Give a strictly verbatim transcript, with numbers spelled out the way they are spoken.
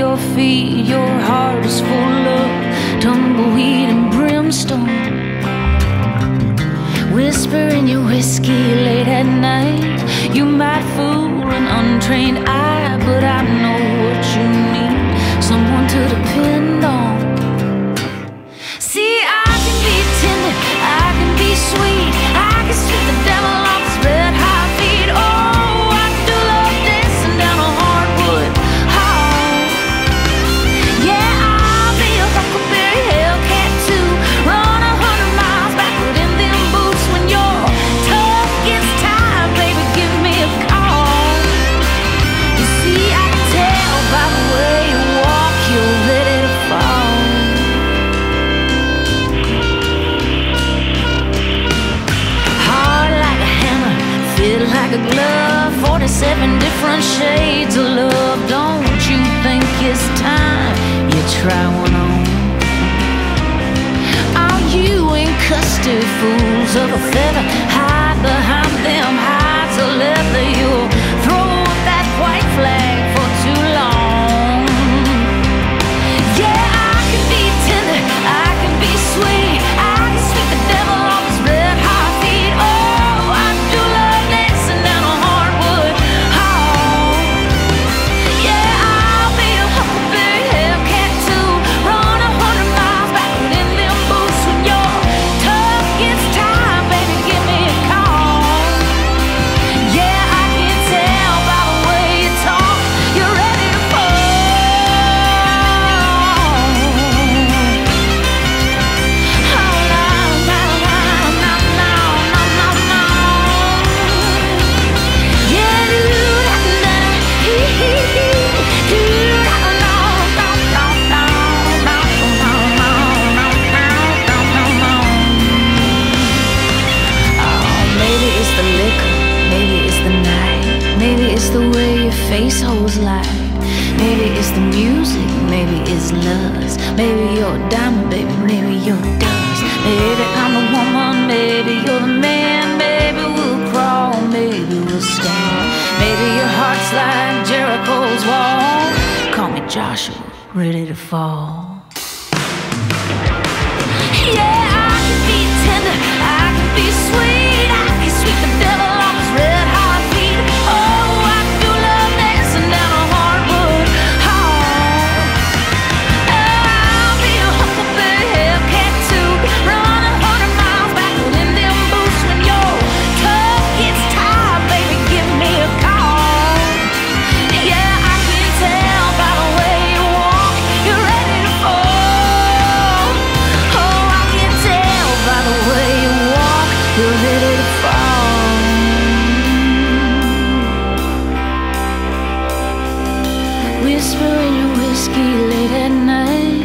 your feet. Your heart is full of tumbleweed and brimstone. Whisper in your whiskey late at night. You might fool an untrained eye, but I know what you need, someone to depend on. See, I can be tender, I can be sweet, I can sweep the devil off his red hot feet. Oh, I do love dancing down a hardwood hall. Yeah, I'll be a Huckleberry Hellcat too. Run a hundred miles backward in them boots. When your tough gets tired, baby, give me a call. You see, I can tell by the way you walk, you're ready to fall. Hard like a hammer, fit like a glove. Forty-seven different shades of love. Don't you think it's time you try one on? All you ain't custard fools of a feather, hide behind them hides of leather. You'll throw up that white flag for too long. Yeah, I can be tender, I can be sweet, I can sweep the devil off his red hot feet. Oh, I do love dancing down a hardwood hall. Yeah, I'll be a Huckleberry Hellcat too. Run a hundred miles backward in them boots. When your tough gets tired, baby, give me a call. Yeah, I can tell by the way you talk, you're ready to fall. Oh, no, no, no, no, no, no, no, no. Yeah, do-da-da-da, hee-hee-hee, do-da-da-da, no, no, no, no, no, no, no, no, no, no. Oh, maybe it's the liquor, maybe it's the night, maybe it's the way your face holds light. Maybe it's the music, maybe it's lust. Maybe you're a diamond, baby, maybe you're dust. Maybe I'm the woman, maybe you're the man. Maybe we'll crawl, maybe we'll stand. Maybe your heart's like Jericho's wall. Call me Joshua, ready to fall. Yeah, I can be tender, I can be sweet, I can sweep the devil off his red hot feet. Oh, I do love dancing down a hardwood hall. I'll be a Huckleberry Hellcat too. Run a hundred miles backward in them boots. When your tough gets tired, baby, give me a call. Yeah, I can tell by the way you walk, you're ready to fall. Oh, I can tell by the way you walk, you're ready to fall. Whisper in your whiskey late at night.